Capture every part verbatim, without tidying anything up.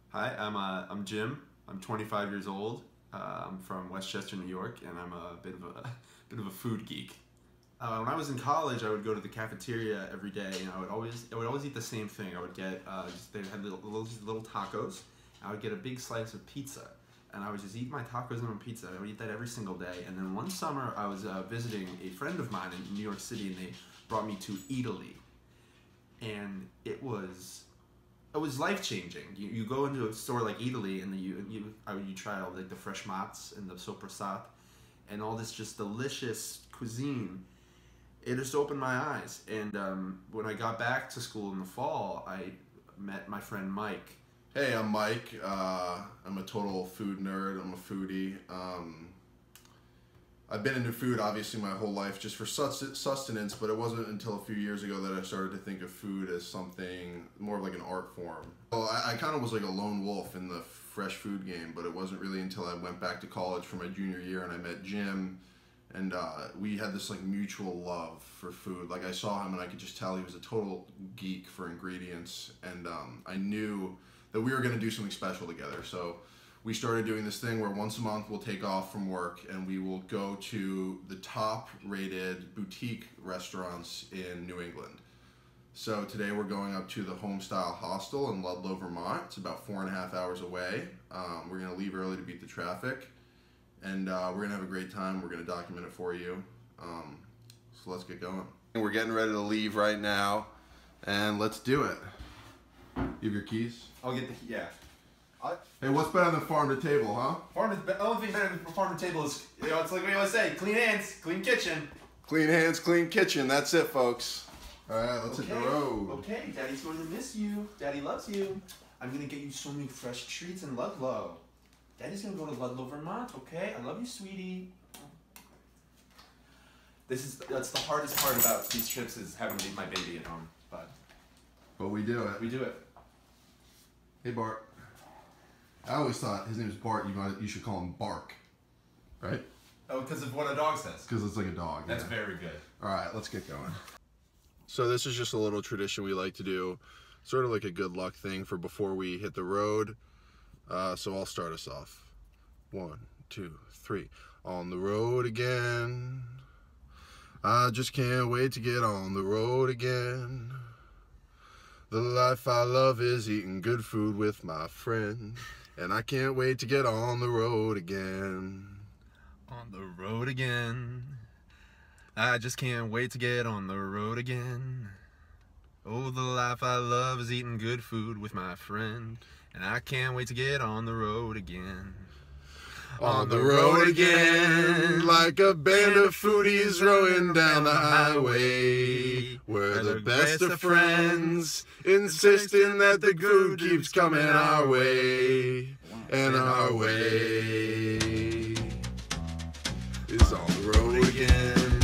Hi, I'm uh, I'm Jim. I'm twenty-five years old. Uh, I'm from Westchester, New York, and I'm a bit of a bit of a food geek. Uh, when I was in college, I would go to the cafeteria every day, and I would always I would always eat the same thing. I would get uh, just, they had little, little little tacos. I would get a big slice of pizza, and I would just eat my tacos and my pizza. I would eat that every single day. And then one summer, I was uh, visiting a friend of mine in New York City, and they brought me to Italy, and it was. It was life changing. You, you go into a store like Italy and you you you try all like the fresh mozz and the sopressata and all this just delicious cuisine. It just opened my eyes. And um, when I got back to school in the fall, I met my friend Mike. Hey, I'm Mike. Uh, I'm a total food nerd. I'm a foodie. Um, I've been into food obviously my whole life just for sustenance, but it wasn't until a few years ago that I started to think of food as something more of like an art form. Well, I, I kind of was like a lone wolf in the fresh food game, but it wasn't really until I went back to college for my junior year and I met Jim, and uh, we had this like mutual love for food. Like I saw him and I could just tell he was a total geek for ingredients, and um, I knew that we were going to do something special together. So we started doing this thing where once a month we'll take off from work and we will go to the top rated boutique restaurants in New England. So today we're going up to the Homestyle Hostel in Ludlow, Vermont. It's about four and a half hours away. Um, we're going to leave early to beat the traffic, and uh, we're going to have a great time. We're going to document it for you. Um, so let's get going. We're getting ready to leave right now, and let's do it. You have your keys? I'll get the yeah. I, Hey, what's better than farm to table, huh? farm to, the only thing better than farm to table is, you know, it's like we always say, clean hands, clean kitchen. Clean hands, clean kitchen. That's it, folks. All right, let's Okay. hit the road. Okay, Daddy's going to miss you. Daddy loves you. I'm going to get you so many fresh treats in Ludlow. Daddy's going to go to Ludlow, Vermont, okay? I love you, sweetie. This is, that's the hardest part about these trips is having to leave my baby at home, but But we do it. we do it. Hey, Bart. I always thought his name was Bart. You might, you should call him Bark, right? Oh, because of what a dog says. Because it's like a dog. That's yeah. very good. All right, let's get going. So this is just a little tradition we like to do, sort of like a good luck thing for before we hit the road. Uh, so I'll start us off. One, two, three. On the road again. I just can't wait to get on the road again. The life I love is eating good food with my friends, and I can't wait to get on the road again. On the road again. I just can't wait to get on the road again. Oh, the life I love is eating good food with my friend, and I can't wait to get on the road again. On the road again, like a band of foodies rowing down the highway. We're the best of friends, insisting that the food keeps coming our way. And our way is on the road again.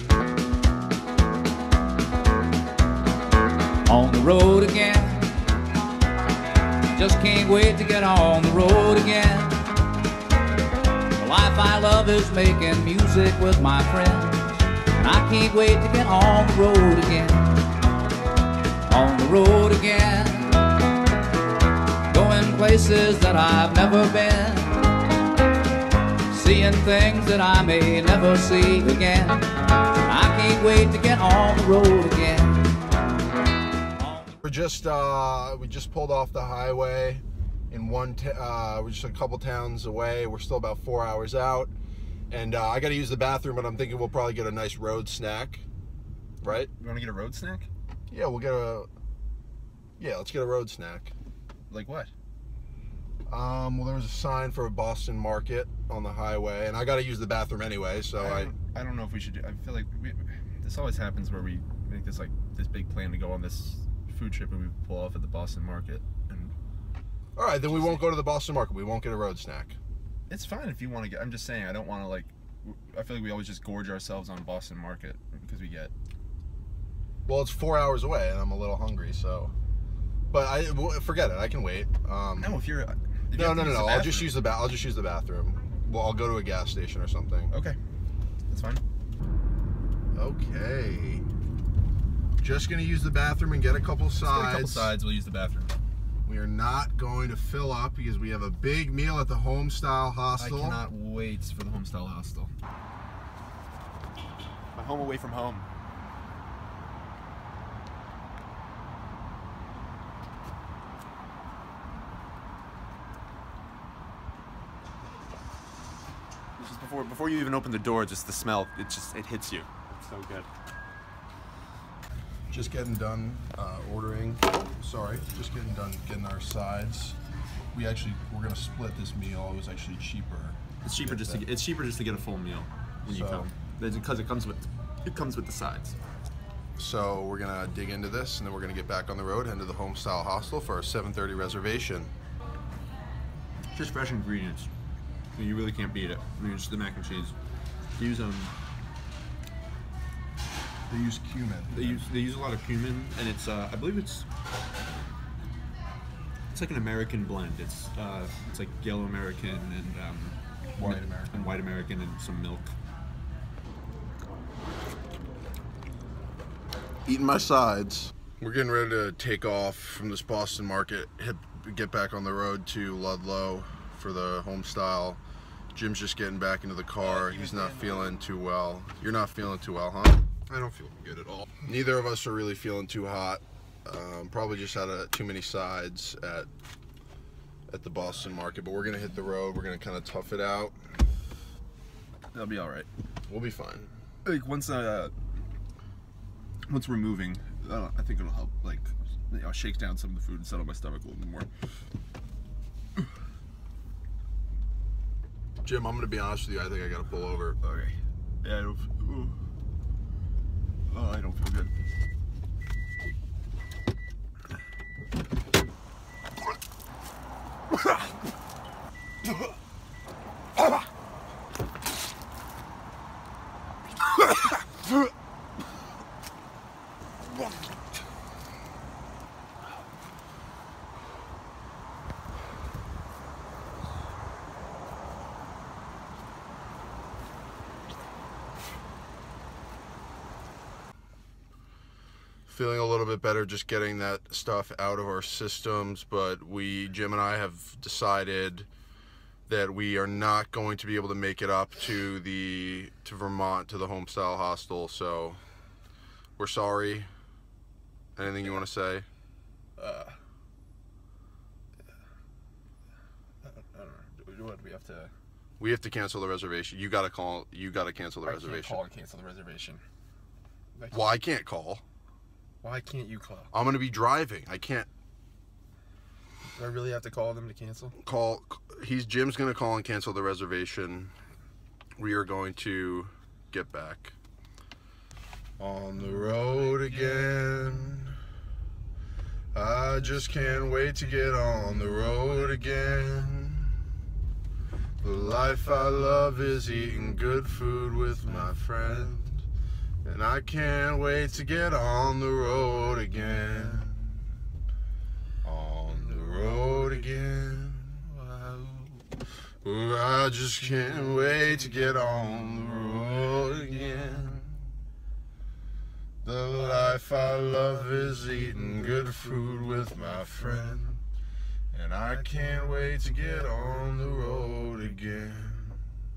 On the road again. Just can't wait to get on the road again. The life I love is making music with my friends, and I can't wait to get on the road again. On the road again. Going places that I've never been, seeing things that I may never see again. I can't wait to get on the road again. We're just uh, we just pulled off the highway in one. T uh, we're just a couple towns away. We're still about four hours out, and uh, I got to use the bathroom. But I'm thinking we'll probably get a nice road snack, right? You want to get a road snack? Yeah, we'll get a. Yeah, let's get a road snack. Like what? Um, well, there was a sign for a Boston market on the highway, and I got to use the bathroom anyway, so I I. don't, I don't know if we should do. I feel like we, this always happens where we make this like this big plan to go on this food trip and we pull off at the Boston market. And all right, then we won't go to the Boston market. We won't get a road snack. it's fine if you want to get. I'm just saying I don't want to like. I feel like we always just gorge ourselves on Boston market because we get. Well, it's four hours away, and I'm a little hungry, so. But I forget it. I can wait. Um, no, if you're. If you no, no, no, no. I'll just bathroom. use the ba I'll just use the bathroom. Well, I'll go to a gas station or something. Okay, that's fine. Okay. Just gonna use the bathroom and get a couple Let's get a couple sides. sides. We'll use the bathroom. We are not going to fill up because we have a big meal at the Homestyle Hostel. I cannot wait for the Homestyle Hostel. My home away from home. Just before before you even open the door, just the smell, it just it hits you. It's so good. Just getting done uh, ordering. Sorry, just getting done getting our sides. We actually we're gonna split this meal. It was actually cheaper. It's cheaper just to get, it's cheaper just to get a full meal when you So- come. That's because it comes with it comes with the sides. So we're gonna dig into this, and then we're gonna get back on the road, head to the Homestyle Hostel for our seven thirty reservation. Just fresh ingredients. You really can't beat it. I mean, it's the mac and cheese. They use um. They use cumin. They use they use a lot of cumin, and it's uh, I believe it's it's like an American blend. It's uh, it's like yellow American and um, White mi- American. and white American and some milk. Eating my sides. We're getting ready to take off from this Boston market, hit, get back on the road to Ludlow for the Homestyle. Jim's just getting back into the car. He's not feeling too well. You're not feeling too well, huh? I don't feel good at all. Neither of us are really feeling too hot. Um, probably just had a, too many sides at at the Boston market, but we're gonna hit the road. We're gonna kind of tough it out. That'll be all right. We'll be fine. Like once uh once we're moving, uh, I think it'll help. Like, you know, shake down some of the food and settle my stomach a little bit more. Jim, I'm gonna be honest with you. I think I gotta pull over. Okay. Yeah, I don't. Ooh. Oh, I don't feel good. Feeling a little bit better just getting that stuff out of our systems, but we, Jim and I, have decided that we are not going to be able to make it up to the to Vermont to the Homestyle Hostel, so we're sorry. Anything you want to say? Uh, I don't, I don't know. What do we have to? We have to cancel the reservation. You gotta call. You gotta cancel the I reservation. can't call and cancel the reservation. I can't- Well, I can't call. Why can't you call? I'm gonna be driving. I can't Do I really have to call them to cancel? call. He's Jim's gonna call and cancel the reservation. We are going to get back on the road again. I just can't wait to get on the road again. The life I love is eating good food with my friend, and I can't wait to get on the road again. On the road again. Oh, I just can't wait to get on the road again. The life I love is eating good food with my friend, and I can't wait to get on the road again.